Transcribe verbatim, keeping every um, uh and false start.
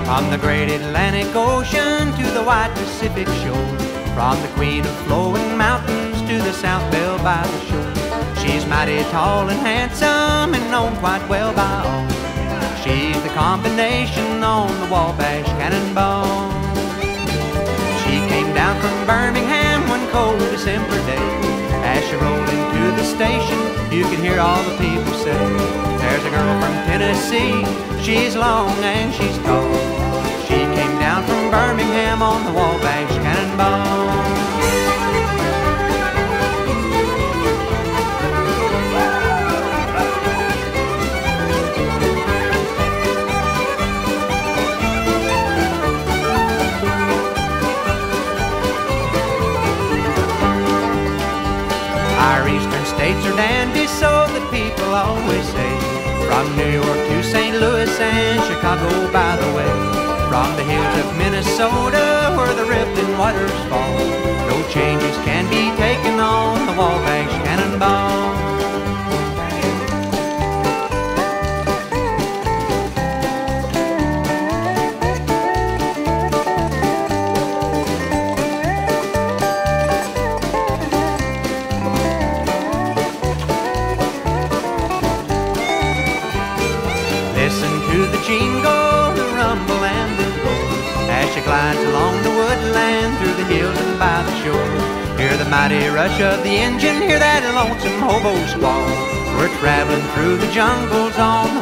From the great Atlantic Ocean to the wide Pacific shore, from the queen of flowing mountains to the South Belle by the shore. She's mighty tall and handsome and known quite well by all. She's the combination on the Wabash Cannonball. She came down from Birmingham one cold December day. As she rolled into the station, you could hear all the people say, there's a girl from Tennessee, she's long and she's tall. She came down from Birmingham on the Wabash Cannonball. Our eastern states are dandies, so the people always say. From New York to Saint Louis and Chicago, by the way. From the hills of Minnesota where the rippling waters fall, no changes can be taken on the Wabash Cannonball. Listen to the jingle, the rumble and the roar, as she glides along the woodland through the hills and by the shore. Hear the mighty rush of the engine, hear that lonesome hobo squall. We're traveling through the jungles on the